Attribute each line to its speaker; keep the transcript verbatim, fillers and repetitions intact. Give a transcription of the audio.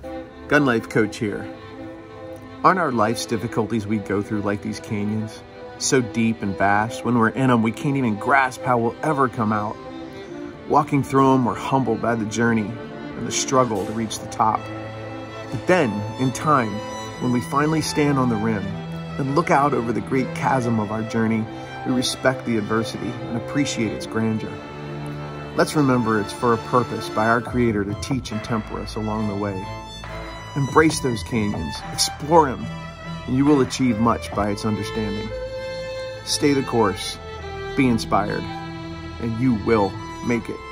Speaker 1: GunLife coach here. Aren't our life's difficulties we go through like these canyons? So deep and vast, when we're in them, we can't even grasp how we'll ever come out. Walking through them, we're humbled by the journey and the struggle to reach the top. But then, in time, when we finally stand on the rim and look out over the great chasm of our journey, we respect the adversity and appreciate its grandeur. Let's remember it's for a purpose by our Creator to teach and temper us along the way. Embrace those canyons, explore them, and you will achieve much by its understanding. Stay the course, be inspired, and you will make it.